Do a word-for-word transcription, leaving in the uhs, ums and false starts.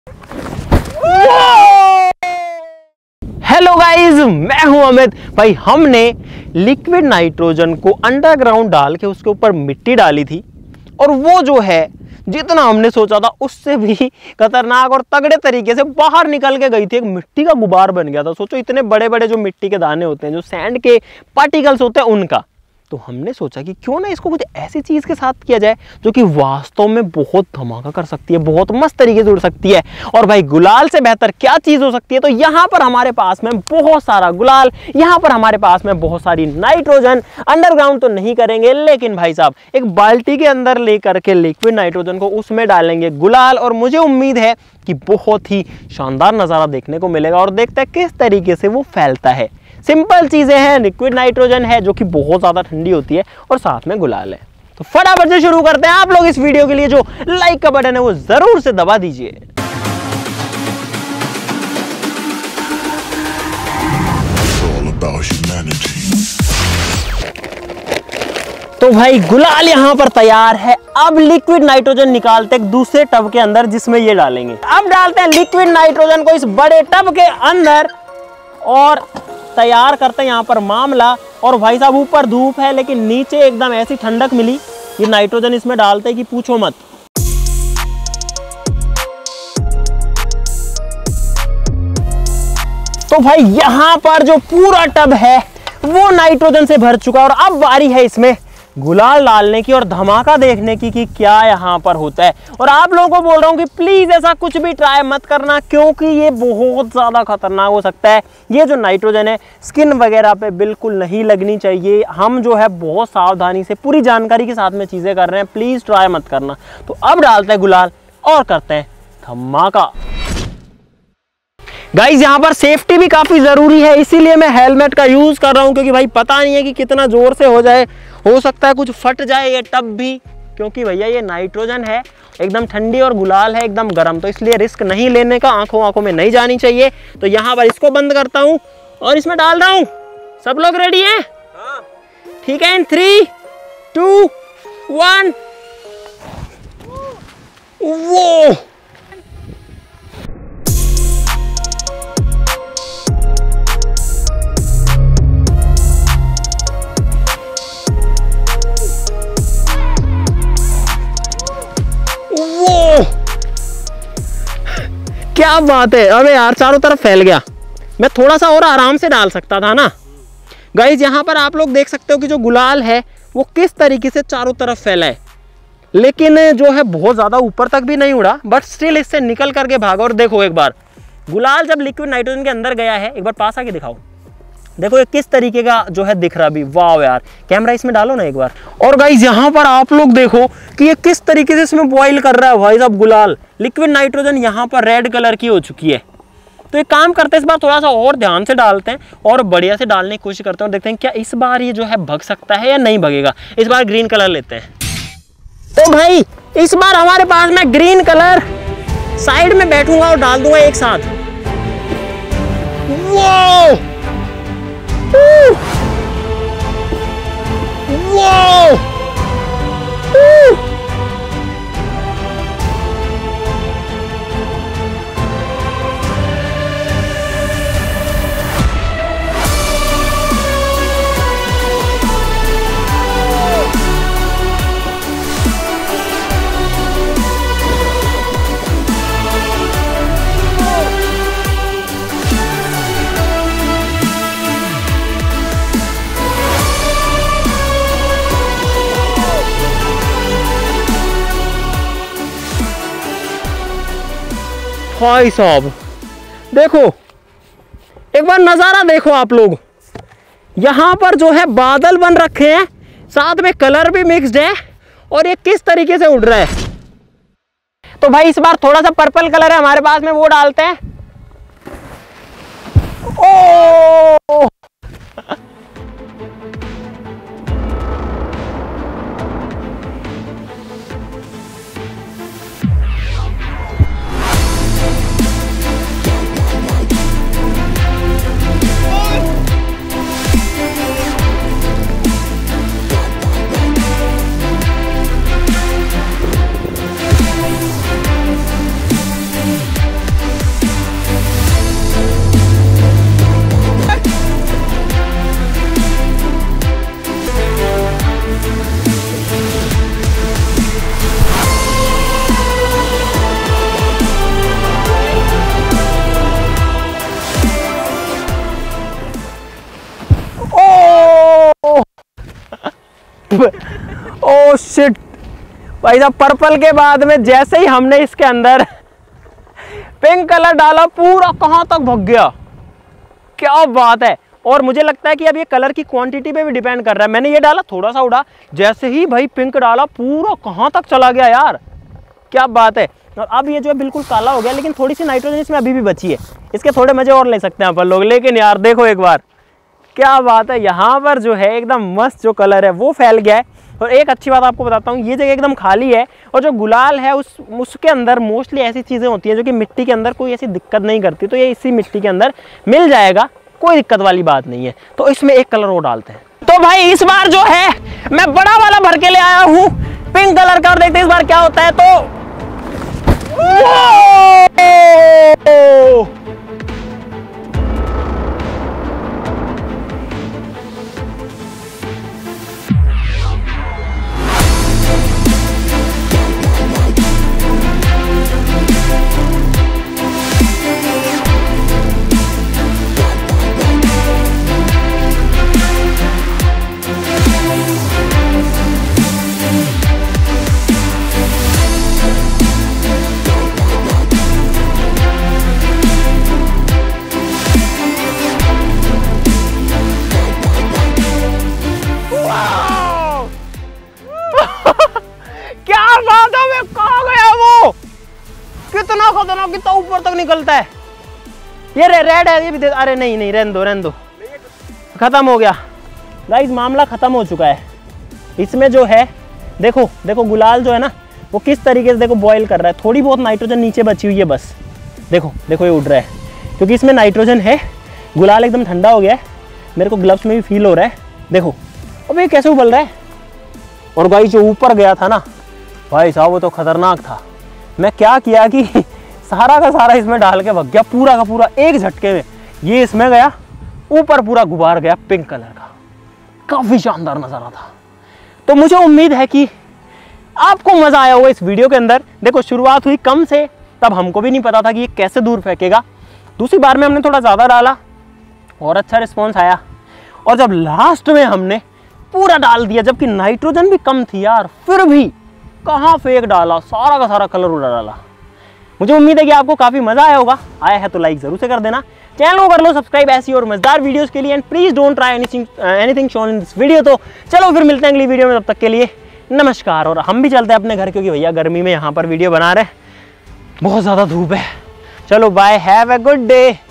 Hello guys, मैं हूं अमित। भाई हमने लिक्विड नाइट्रोजन को अंडरग्राउंड डाल के उसके ऊपर मिट्टी डाली थी और वो जो है जितना हमने सोचा था उससे भी खतरनाक और तगड़े तरीके से बाहर निकल के गई थी। एक मिट्टी का गुबार बन गया था। सोचो इतने बड़े बड़े जो मिट्टी के दाने होते हैं, जो सैंड के पार्टिकल्स होते हैं, उनका। तो हमने सोचा कि क्यों ना इसको कुछ ऐसी चीज के साथ किया जाए जो कि वास्तव में बहुत धमाका कर सकती है, बहुत मस्त तरीके से उड़ सकती है। और भाई गुलाल से बेहतर क्या चीज हो सकती है? तो यहाँ पर हमारे पास में बहुत सारा गुलाल, यहाँ पर हमारे पास में बहुत सारी नाइट्रोजन। अंडरग्राउंड तो नहीं करेंगे, लेकिन भाई साहब एक बाल्टी के अंदर लेकर के लिक्विड नाइट्रोजन को उसमें डालेंगे गुलाल, और मुझे उम्मीद है कि बहुत ही शानदार नजारा देखने को मिलेगा। और देखते हैं किस तरीके से वो फैलता है। सिंपल चीजें हैं, लिक्विड नाइट्रोजन है जो कि बहुत ज्यादा ठंडी होती है और साथ में गुलाल है। तो फटाफट से शुरू करते हैं। आप लोग इस वीडियो के लिए जो लाइक का बटन है वो जरूर से दबा दीजिए। तो भाई गुलाल यहां पर तैयार है। अब लिक्विड नाइट्रोजन निकालते हैं दूसरे टब के अंदर जिसमें ये डालेंगे। अब डालते हैं लिक्विड नाइट्रोजन को इस बड़े टब के अंदर और तैयार करते हैं यहाँ पर मामला। और भाई साहब ऊपर धूप है लेकिन नीचे एकदम ऐसी ठंडक मिली। ये नाइट्रोजन इसमें डालते हैं कि पूछो मत। तो भाई यहाँ पर जो पूरा टब है वो नाइट्रोजन से भर चुका है और अब बारी है इसमें गुलाल डालने की और धमाका देखने की कि क्या यहाँ पर होता है। और आप लोगों को बोल रहा हूँ कि प्लीज ऐसा कुछ भी ट्राई मत करना, क्योंकि ये बहुत ज्यादा खतरनाक हो सकता है। ये जो नाइट्रोजन है स्किन वगैरह पे बिल्कुल नहीं लगनी चाहिए। हम जो है बहुत सावधानी से पूरी जानकारी के साथ में चीजें कर रहे हैं, प्लीज ट्राई मत करना। तो अब डालते हैं गुलाल और करते हैं धमाका। गाइज यहाँ पर सेफ्टी भी काफी जरूरी है, इसीलिए मैं हेलमेट का यूज कर रहा हूँ, क्योंकि भाई पता नहीं है कि कितना जोर से हो जाए, हो सकता है कुछ फट जाए ये टब भी, क्योंकि भैया ये नाइट्रोजन है एकदम ठंडी और गुलाल है एकदम गर्म। तो इसलिए रिस्क नहीं लेने का, आंखों आंखों में नहीं जानी चाहिए। तो यहाँ पर इसको बंद करता हूँ और इसमें डाल रहा हूँ। सब लोग रेडी हैं? ठीक है, इन थ्री टू वन। वो क्या बात है। अबे यार चारों तरफ फैल गया। मैं थोड़ा सा और आराम से डाल सकता था ना। गाइज यहाँ पर आप लोग देख सकते हो कि जो गुलाल है वो किस तरीके से चारों तरफ फैला है, लेकिन जो है बहुत ज़्यादा ऊपर तक भी नहीं उड़ा, बट स्टिल इससे निकल करके भागा। और देखो एक बार गुलाल जब लिक्विड नाइट्रोजन के अंदर गया है, एक बार पास आके दिखाओ। देखो ये किस तरीके का जो है दिख रहा भी। वाह यार, कैमरा इसमें डालो ना एक बार। और गाइज यहाँ पर आप लोग देखो कि ये किस तरीके से इसमें बॉईल कर रहा है भाई साहब गुलाल। लिक्विड नाइट्रोजन यहाँ पर रेड कलर की हो चुकी है। तो एक काम करते हैं, इस बार थोड़ा सा और ध्यान से डालते हैं और बढ़िया से डालने की कोशिश करते हैं और देखते हैं क्या इस बार ये जो है भग सकता है या नहीं भगेगा। इस बार ग्रीन कलर लेते हैं। तो भाई इस बार हमारे पास में ग्रीन कलर, साइड में बैठूंगा और डाल दूंगा एक साथ। वो Woo! Whoa! Woo! भाई साहब देखो, एक बार नज़ारा देखो आप लोग। यहाँ पर जो है बादल बन रखे हैं, साथ में कलर भी मिक्स्ड है और ये किस तरीके से उड़ रहा है। तो भाई इस बार थोड़ा सा पर्पल कलर है हमारे पास में, वो डालते हैं। ओ ओ शिट भाई साहब, पर्पल के बाद में जैसे ही हमने इसके अंदर पिंक कलर डाला पूरा कहां तक भग गया, क्या बात है। और मुझे लगता है कि अब ये कलर की क्वांटिटी पे भी डिपेंड कर रहा है। मैंने ये डाला थोड़ा सा उड़ा, जैसे ही भाई पिंक डाला पूरा कहां तक चला गया यार, क्या बात है। और अब ये जो है बिल्कुल काला हो गया, लेकिन थोड़ी सी नाइट्रोजन इसमें अभी भी बची है, इसके थोड़े मजे और ले सकते हैं अपन लोग। लेकिन यार देखो एक बार, क्या बात है, यहाँ पर जो है एकदम मस्त जो कलर है वो फैल गया है। और एक अच्छी बात आपको बताता हूँ, ये जगह एकदम खाली है और जो गुलाल है उस उसके अंदर मोस्टली ऐसी चीज़ें होती हैं जो कि मिट्टी के अंदर कोई ऐसी दिक्कत नहीं करती, तो ये इसी मिट्टी के अंदर मिल जाएगा, कोई दिक्कत वाली बात नहीं है। तो इसमें एक कलर और डालते हैं। तो भाई इस बार जो है मैं बड़ा वाला भर के ले आया हूँ पिंक कलर का, और देखते हैं इस बार क्या होता है। तो कितना खतरनाक, कितना ऊपर तक निकलता है। ये रे, रेड है ये भी दे, अरे नहीं नहीं रहने दो रहने दो, खत्म हो गया गाइस, मामला खत्म हो चुका है। इसमें जो है देखो देखो गुलाल जो है ना वो किस तरीके से देखो बॉईल कर रहा है, थोड़ी बहुत नाइट्रोजन नीचे बची हुई है बस, देखो देखो ये उड़ रहा है क्योंकि इसमें नाइट्रोजन है। गुलाल एकदम ठंडा हो गया है, मेरे को ग्लव्स में भी फील हो रहा है, देखो अब ये कैसे उबल रहा है। और गाइस जो ऊपर गया था ना भाई साहब वो तो खतरनाक था। मैं क्या किया कि सारा का सारा इसमें डाल के भग गया, पूरा का पूरा एक झटके में ये इसमें गया, ऊपर पूरा गुबार गया पिंक कलर का, काफी शानदार नजारा था। तो मुझे उम्मीद है कि आपको मजा आया होगा इस वीडियो के अंदर। देखो शुरुआत हुई कम से, तब हमको भी नहीं पता था कि ये कैसे दूर फेंकेगा। दूसरी बार में हमने थोड़ा ज्यादा डाला और अच्छा रिस्पॉन्स आया, और जब लास्ट में हमने पूरा डाल दिया जबकि नाइट्रोजन भी कम थी यार, फिर भी कहाँ फेंक डाला, सारा का सारा कलर उड़ा डाला। मुझे उम्मीद है कि आपको काफी मजा आया होगा, आया है तो लाइक जरूर से कर देना, चैनल को कर लो सब्सक्राइब ऐसी और मजेदार वीडियोस के लिए, and please don't try anything anything shown in this video. तो चलो फिर मिलते हैं अगली वीडियो में, तब तक के लिए नमस्कार। और हम भी चलते हैं अपने घर क्योंकि भैया गर्मी में यहाँ पर वीडियो बना रहे हैं, बहुत ज्यादा धूप है। चलो bye, have a good day.